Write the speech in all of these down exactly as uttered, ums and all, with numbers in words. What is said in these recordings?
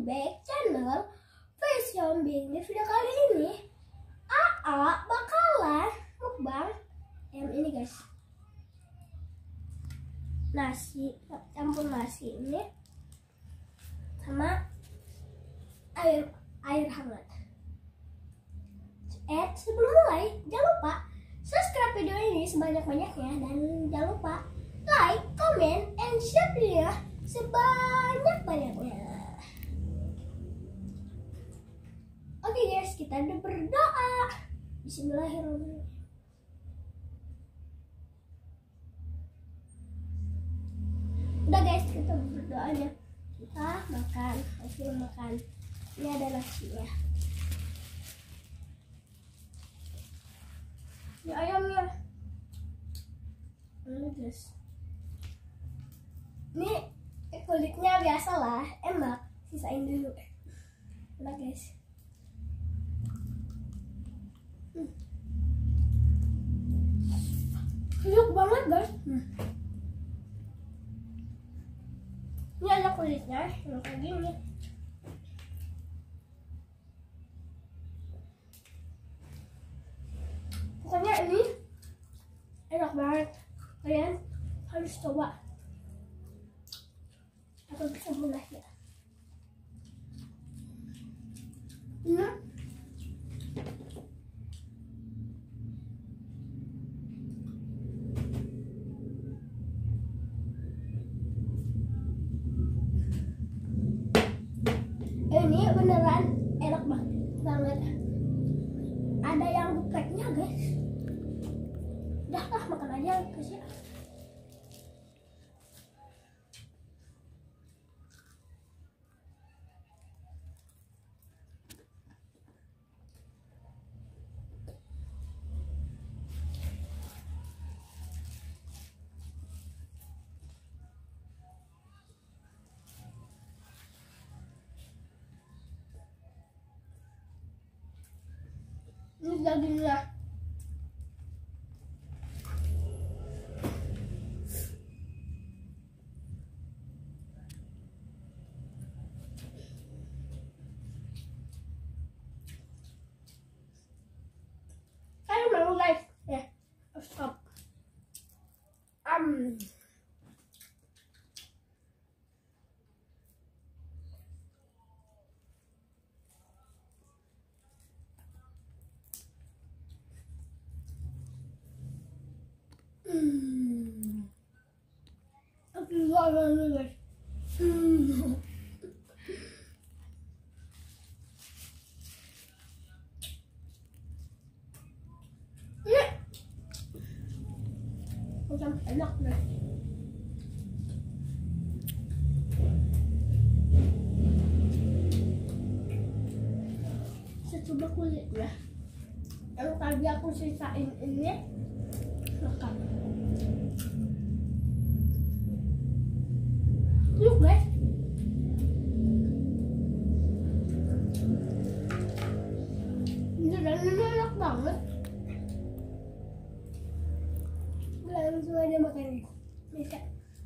back channel Fashion Being. Di video kali ini A A bakalan mukbang yang ini guys, nasi campur nasi ini sama air air hangat. Eh sebelum mulai jangan lupa subscribe video ini sebanyak-banyaknya dan jangan lupa like, comment, and share video sebanyak-banyaknya. Oke guys, kita udah berdoa. Bismillahirrahmanirrahim. Udah guys, kita berdoa aja. Kita makan, hasil makan. Ini ada nasinya. Ini ayamnya. Ini guys. Ini kulitnya biasa lah, enak. Sisain dulu. Enak guys. Hmm. Enak banget guys. Hmm. Ini ada kulitnya, yang kayak gini. Pokoknya ini enak banget. Kalian harus coba. Aku bisa mulai ya. Ini ini beneran enak banget banget. Ada yang gepreknya guys. Udah lah, makan aja guys ya. Ini dagingnya. Ayo mau guys, ya, stop. Um. Hmm. Aku gak mau guys. Hmm. Ini macam enak guys. Saya coba kulitnya. Yang tadi aku sisain ini makan. Yuk guys. Ini dagingnya enak banget. Langsung aja makan ini. Bisa.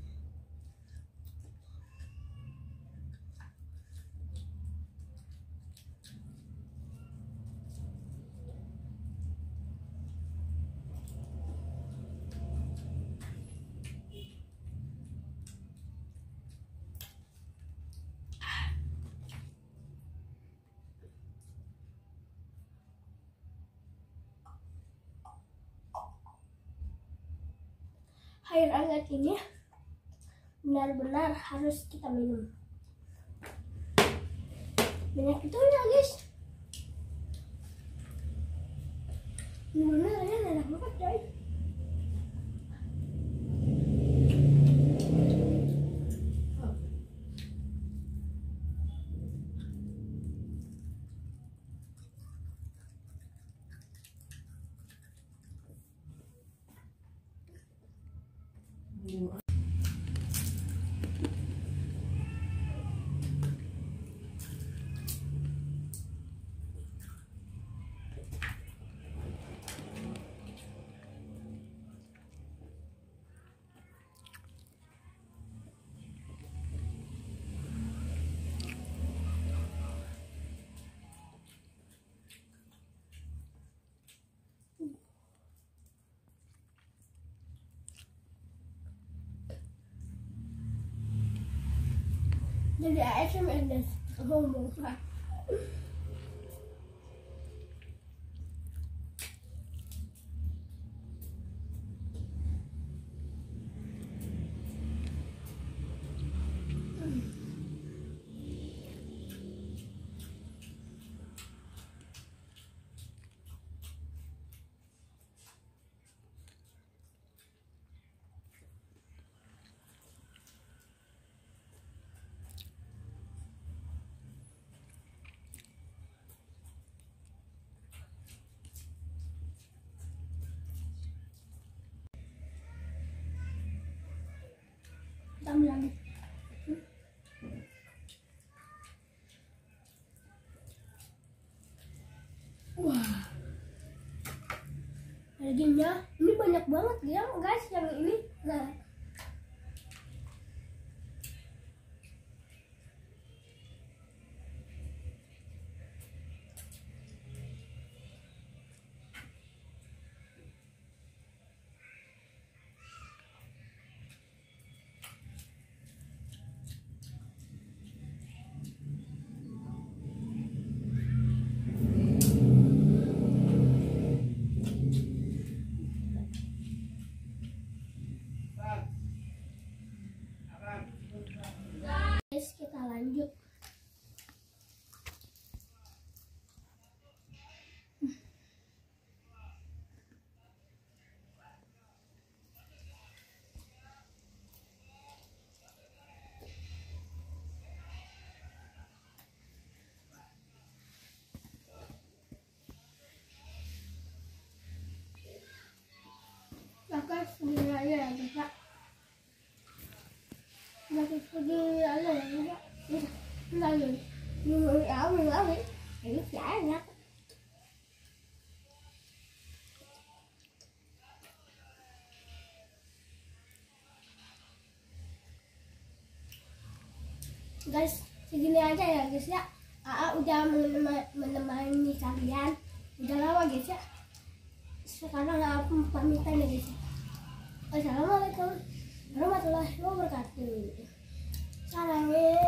Air hangat ini benar-benar harus kita minum. Banyak itu ya guys. Benar-benar enak banget guys. Jadi A S M R guys, ngomong. Tambah lagi. Wah, dagingnya ini banyak banget ya guys yang ini. Nah, guys, kita lanjut. Maka segini aja ya guys. Masih segini aja ya guys. Lalu minum áo mình áo ấy thì chả nhá. Guys, segini aja ya guys ya. A A udah menemani, menemani kalian udah lama guys ya. Sekarang aku pamitan ya guys. Assalamualaikum warahmatullahi wabarakatuh. Salam.